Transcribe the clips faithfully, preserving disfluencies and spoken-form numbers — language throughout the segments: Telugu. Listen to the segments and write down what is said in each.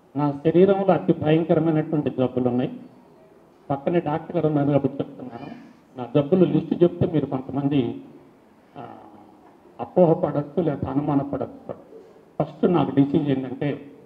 నా శరీరంలో అతి భయంకరమైనటువంటి జబ్బులు ఉన్నాయి. పక్కనే డాక్టర్ గారు ఉన్నారు కాబట్టి చెప్తున్నాను. నా జబ్బులు లిస్టు చెప్తే మీరు కొంతమంది అపోహపడచ్చు లేదా అనుమానపడచ్చు. ఫస్ట్ నాకు డిసీజ్ ఏంటంటే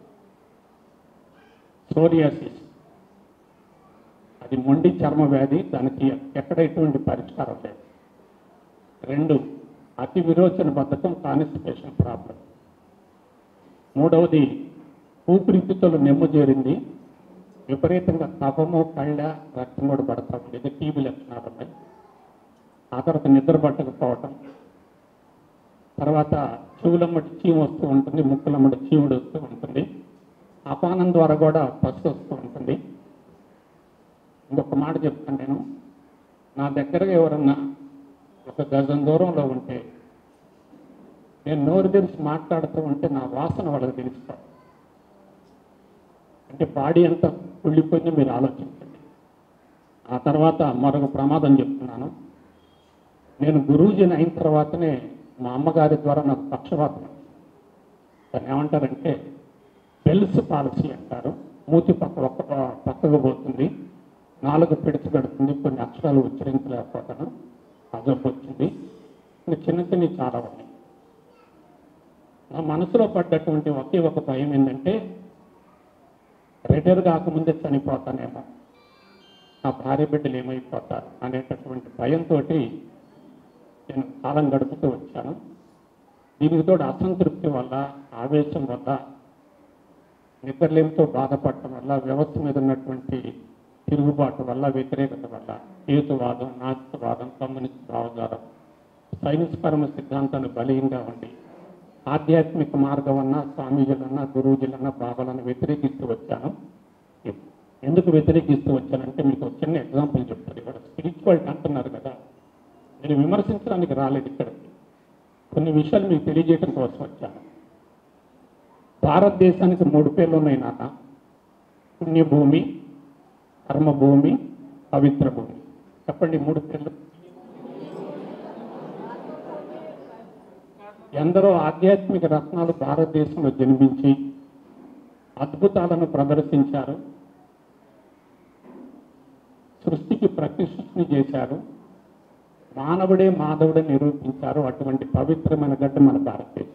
సోరియాసిస్. అది మొండి చర్మ వ్యాధి, దానికి ఎక్కడ ఎటువంటి పరిష్కారం లేదు. రెండు, అతి విరోచన బద్ధకం, కాన్స్టిపేషన్ ప్రాబ్లం. మూడవది ఊపిరితిత్తులు నెమ్ము చేరింది, విపరీతంగా కఫము, కళ్ళ, రక్తం కూడా పడతా ఉండేది, టీబీ లక్షణాలు ఉన్నాయి. ఆ తర్వాత నిద్ర పట్టకపోవటం, తర్వాత చెవులమ్మటి చీము వస్తూ ఉంటుంది, ముక్కులమ్మటి చీముడు వస్తూ ఉంటుంది, అపానం ద్వారా కూడా పసు వస్తూ ఉంటుంది. ఇంకొక మాట చెప్తాను, నేను నా దగ్గరగా ఎవరన్నా ఒక గజం దూరంలో ఉంటే నేను నోరు తెరిచి మాట్లాడుతూ ఉంటే నా వాసన వాళ్ళకి తెలుస్తాను. అంటే బాడీ అంతా కుళ్ళిపోయిందో మీరు ఆలోచించండి. ఆ తర్వాత మరొక ప్రమాదం చెప్తున్నాను. నేను గురూజీని అయిన తర్వాతనే మా అమ్మగారి ద్వారా నాకు పక్షవాతం. దాన్ని ఏమంటారంటే బెల్స్ పాలసీ అంటారు. మూతి పక్క ఒక్క పక్కకు పోతుంది, నాలుగు పిడిచి పెడుతుంది, కొన్ని అక్షరాలు ఉచ్చరించలేకపోతాను, అజబ్బు వచ్చింది. ఇంకా చిన్న చిన్నవి చాలా ఉన్నాయి. నా మనసులో పడ్డటువంటి ఒకే ఒక భయం ఏంటంటే రిటైర్ కాకముందే చనిపోతానేమో, నా భార్య బిడ్డలు ఏమైపోతారు అనేటటువంటి భయంతో నేను కాలం గడుపుతూ వచ్చాను. దీనికి తోడు అసంతృప్తి వల్ల, ఆవేశం వల్ల, నిద్రలేమితో బాధపడటం వల్ల, వ్యవస్థ మీద ఉన్నటువంటి తిరుగుబాటు వల్ల, వ్యతిరేకత వల్ల, హేతువాదం, నాస్తికవాదం, కమ్యూనిస్ట్ భావజాలం, సైన్స్ పరమ సిద్ధాంతాన్ని బలీయంగా ఉండి ఆధ్యాత్మిక మార్గం అన్నా, స్వామీజీలన్నా, గురూజీలన్నా, బాబాలన్నా వ్యతిరేకిస్తూ వచ్చాను. ఎందుకు వ్యతిరేకిస్తూ వచ్చానంటే మీకు చిన్న ఎగ్జాంపుల్ చెప్తాను. ఇక్కడ స్పిరిచువాలిటీ అంటున్నారు కదా, నేను విమర్శించడానికి రాలేదు ఇక్కడికి, కొన్ని విషయాలు మీకు తెలియజేయడం కోసం వచ్చాను. భారతదేశానికి మూడు పేర్లు ఉన్నాయి నాన్న: పుణ్యభూమి, కర్మభూమి, పవిత్ర భూమి. చెప్పండి మూడు పేర్లు. ఎందరో ఆధ్యాత్మిక రత్నాలు భారతదేశంలో జన్మించి అద్భుతాలను ప్రదర్శించారు, సృష్టికి ప్రతిష్ఠని చేశారు, మానవుడే మాధవుడే నిరూపించారు. అటువంటి పవిత్రమైన గడ్డ మన భారతదేశం.